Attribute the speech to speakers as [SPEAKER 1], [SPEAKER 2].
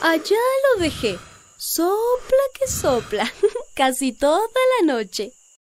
[SPEAKER 1] Allá lo dejé. Sopla que sopla. Casi toda la noche.